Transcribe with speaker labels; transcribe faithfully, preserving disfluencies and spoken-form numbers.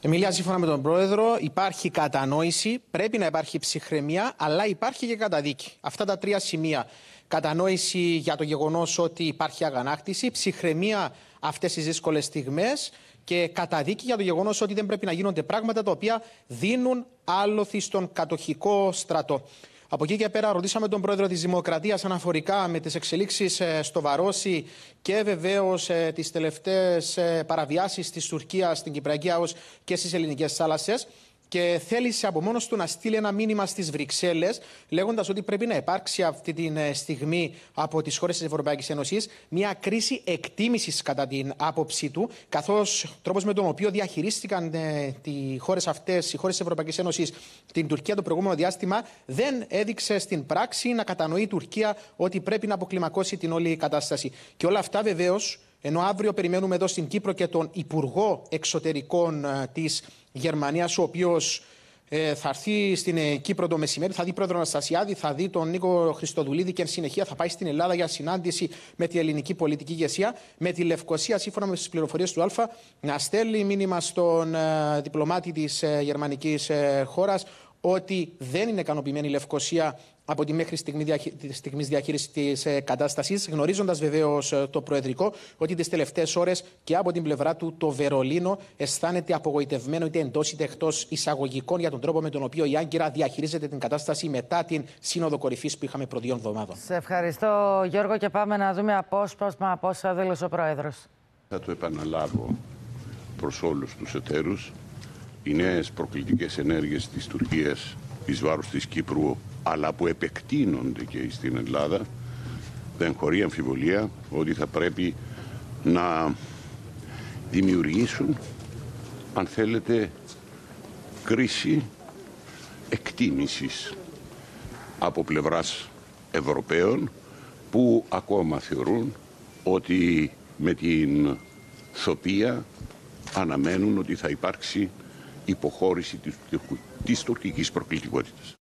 Speaker 1: Εμιλία, σύμφωνα με τον Πρόεδρο, υπάρχει κατανόηση, πρέπει να υπάρχει ψυχραιμία, αλλά υπάρχει και καταδίκη. Αυτά τα τρία σημεία. Κατανόηση για το γεγονός ότι υπάρχει αγανάκτηση, ψυχραιμία αυτές τις δύσκολες στιγμές και καταδίκη για το γεγονός ότι δεν πρέπει να γίνονται πράγματα τα οποία δίνουν άλοθη στον κατοχικό στρατό. Από εκεί και πέρα ρωτήσαμε τον Πρόεδρο της Δημοκρατίας αναφορικά με τις εξελίξεις στο Βαρόσι και βεβαίως τις τελευταίες παραβιάσεις της Τουρκίας στην Κυπριακή ΑΟΣ και στις ελληνικές θάλασσες. Και θέλησε από μόνος του να στείλει ένα μήνυμα στις Βρυξέλλες, λέγοντας ότι πρέπει να υπάρξει αυτή τη στιγμή από τις χώρες της Ευρωπαϊκής Ένωσης μια κρίση εκτίμησης κατά την άποψή του, καθώς ο τρόπος με τον οποίο διαχειρίστηκαν ε, οι χώρες αυτές, οι χώρες της Ευρωπαϊκής Ένωσης, την Τουρκία το προηγούμενο διάστημα, δεν έδειξε στην πράξη να κατανοεί η Τουρκία ότι πρέπει να αποκλιμακώσει την όλη κατάσταση. Και όλα αυτά βεβαίως. Ενώ αύριο περιμένουμε εδώ στην Κύπρο και τον Υπουργό Εξωτερικών ε, της Γερμανίας, ο οποίος ε, θα έρθει στην ε, Κύπρο το μεσημέρι, θα δει πρόεδρο Αναστασιάδη, θα δει τον Νίκο Χριστοδουλίδη και εν συνεχεία θα πάει στην Ελλάδα για συνάντηση με την ελληνική πολιτική ηγεσία. Με τη Λευκοσία, σύμφωνα με τις πληροφορίες του Α, να στέλνει μήνυμα στον ε, διπλωμάτη της ε, γερμανικής ε, χώρας ότι δεν είναι ικανοποιημένη η Λευκοσία από τη μέχρι στιγμής διαχείριση της κατάστασης, γνωρίζοντας βεβαίως το Προεδρικό ότι τις τελευταίες ώρες και από την πλευρά του το Βερολίνο αισθάνεται απογοητευμένο είτε εντός είτε εκτός εισαγωγικών για τον τρόπο με τον οποίο η Άγκυρα διαχειρίζεται την κατάσταση μετά την Σύνοδο Κορυφής που είχαμε προ δύο εβδομάδων.
Speaker 2: Σε ευχαριστώ, Γιώργο, και πάμε να δούμε απόσπασμα από όσα δήλωσε ο Πρόεδρος.
Speaker 3: Θα το επαναλάβω προς όλους τους εταίρους. Οι νέες προκλητικές ενέργειες της Τουρκίας εις βάρος της Κύπρου, αλλά που επεκτείνονται και στην Ελλάδα, δεν χωρεί αμφιβολία ότι θα πρέπει να δημιουργήσουν, αν θέλετε, κρίση εκτίμησης από πλευράς Ευρωπαίων που ακόμα θεωρούν ότι με την Σοφία αναμένουν ότι θα υπάρξει υποχώρηση της, της τουρκικής προκλητικότητας.